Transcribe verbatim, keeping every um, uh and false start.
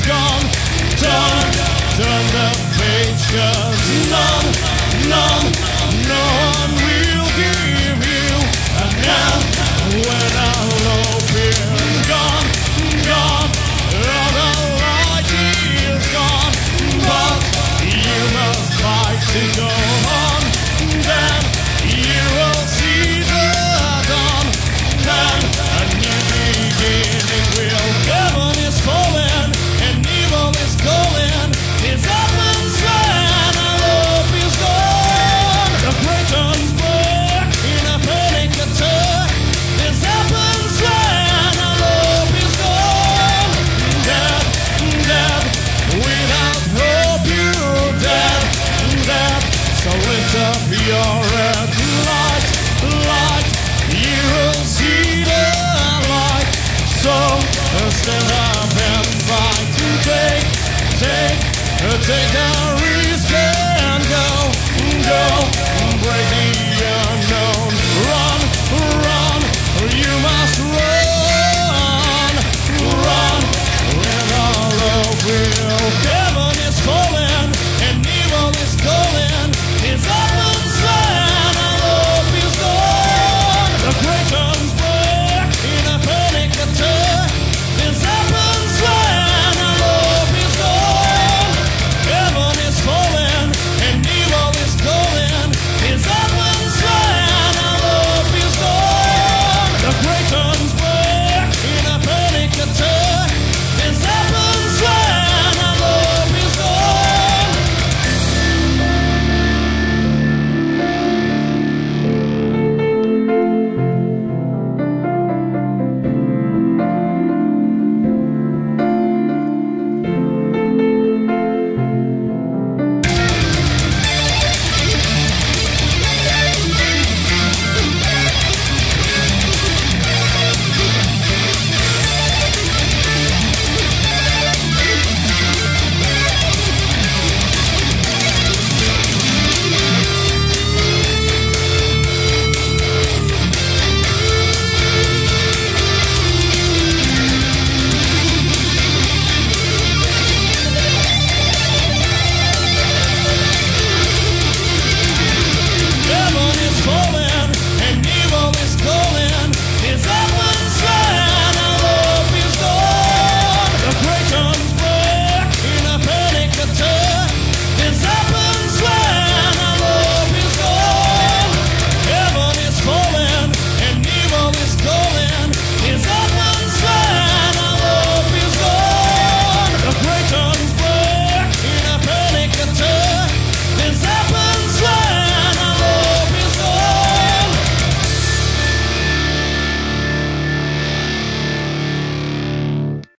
gone. Turn, turn the page, 'cause none, none, no one will give you a now. When our hope is gone, gone, all the light is gone. But you must fight to go on. Then you will see the dawn. Then a new beginning will. Heaven is falling and evil is calling. This happens when our hope is gone. The Britain's back in a panic attack. This happens when our hope is gone. Dead, dead, without hope you're dead, dead. So lift up your red light, light. You will see the light. So stand up and fight to take, take, take the risk and go, go, break the